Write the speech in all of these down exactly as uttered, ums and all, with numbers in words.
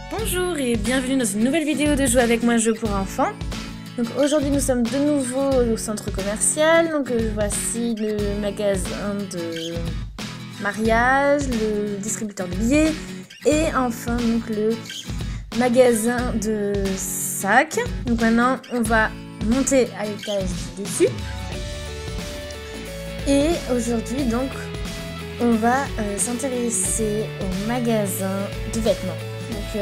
Bonjour et bienvenue dans une nouvelle vidéo de Jouer avec moi, jeu pour enfants. Donc aujourd'hui nous sommes de nouveau au centre commercial. Donc euh, voici le magasin de mariage, le distributeur de billets et enfin donc le magasin de sacs. Donc maintenant on va monter à l'étage dessus. Et aujourd'hui donc on va euh, s'intéresser au magasin de vêtements. Donc, euh,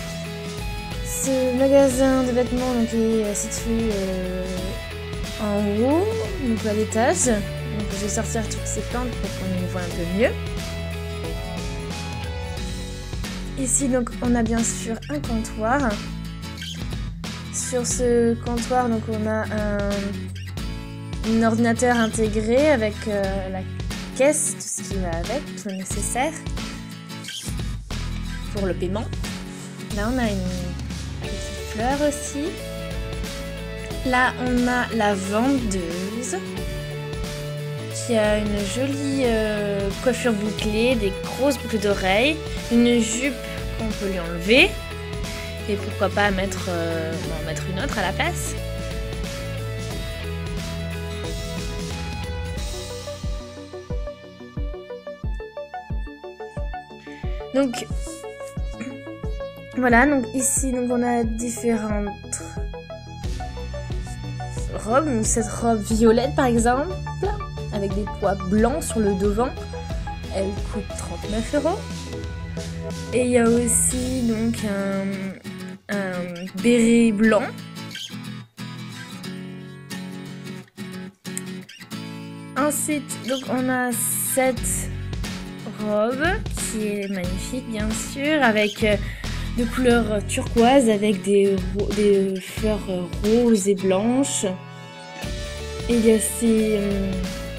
ce magasin de vêtements donc, est euh, situé euh, en haut, donc à l'étage. Donc je vais sortir toutes ces plantes pour qu'on y voit un peu mieux. Ici donc on a bien sûr un comptoir. Sur ce comptoir donc on a un, un ordinateur intégré avec euh, la caisse, tout ce qui va avec, tout le nécessaire pour le paiement. Là on a une petite fleur aussi. Là on a la vendeuse qui a une jolie euh, coiffure bouclée, des grosses boucles d'oreilles, une jupe qu'on peut lui enlever et pourquoi pas mettre, euh, bon, mettre une autre à la place. Donc voilà, donc ici donc on a différentes robes. Cette robe violette par exemple, avec des pois blancs sur le devant, elle coûte trente-neuf euros. Et il y a aussi donc un, un béret blanc. Ensuite donc on a cette robe qui est magnifique bien sûr, avec de couleur turquoise avec des, des fleurs roses et blanches. Et il y a ces euh,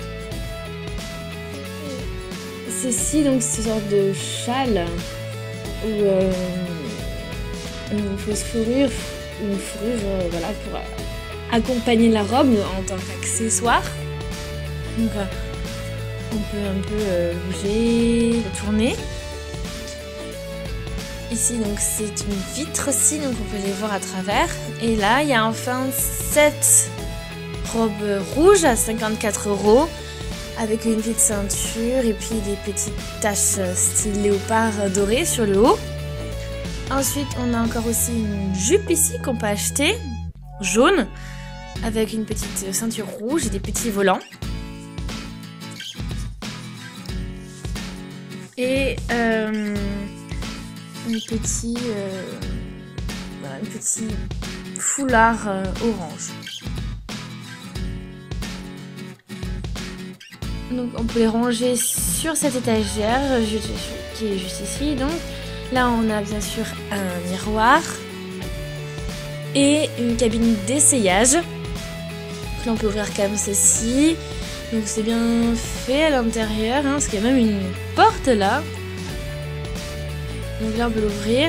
ceci donc ce genre de châle ou euh, une fausse fourrure, une fourrure euh, voilà, pour euh, accompagner la robe en tant qu'accessoire. Donc euh, on peut un peu euh, bouger, tourner. Ici donc c'est une vitre aussi, donc on peut les voir à travers. Et là il y a enfin cette robe rouge à cinquante-quatre euros avec une petite ceinture et puis des petites taches style léopard doré sur le haut. Ensuite on a encore aussi une jupe ici qu'on peut acheter, jaune, avec une petite ceinture rouge et des petits volants. Et euh, un petit, euh, voilà, un petit foulard euh, orange. Donc on peut les ranger sur cette étagère qui est juste ici. Donc là on a bien sûr un miroir et une cabine d'essayage. Donc là on peut ouvrir comme ceci. Donc c'est bien fait à l'intérieur, hein, parce qu'il y a même une porte là. Donc là on peut l'ouvrir.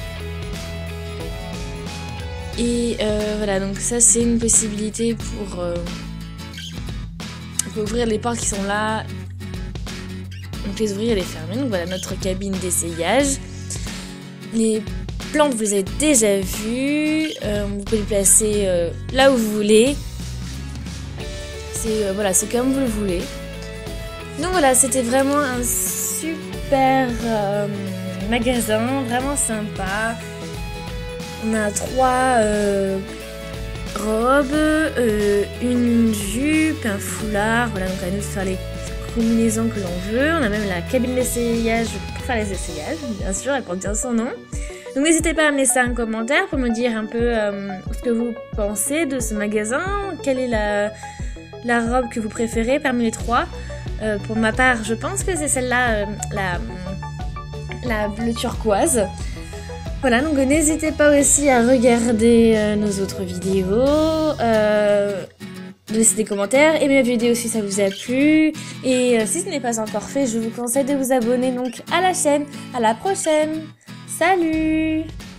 Et euh, voilà, donc ça c'est une possibilité pour... Euh, on peut ouvrir les portes qui sont là. Donc les ouvrir et les fermer. Donc voilà notre cabine d'essayage. Les plantes vous les avez déjà vues. Euh, vous pouvez les placer euh, là où vous voulez. C'est euh, voilà, c'est comme vous le voulez. Donc voilà, c'était vraiment un super euh, magasin, vraiment sympa. On a trois euh, robes, euh, une jupe, un foulard. Voilà, donc à nous de faire les combinaisons que l'on veut. On a même la cabine d'essayage pour faire les essayages, bien sûr, elle porte bien son nom. Donc n'hésitez pas à me laisser un commentaire pour me dire un peu euh, ce que vous pensez de ce magasin. Quelle est la... la robe que vous préférez parmi les trois. Euh, pour ma part, je pense que c'est celle-là, euh, la, la bleue turquoise. Voilà, donc n'hésitez pas aussi à regarder euh, nos autres vidéos, euh, de laisser des commentaires, aimer la vidéo si ça vous a plu. Et euh, si ce n'est pas encore fait, je vous conseille de vous abonner donc à la chaîne. À la prochaine. Salut!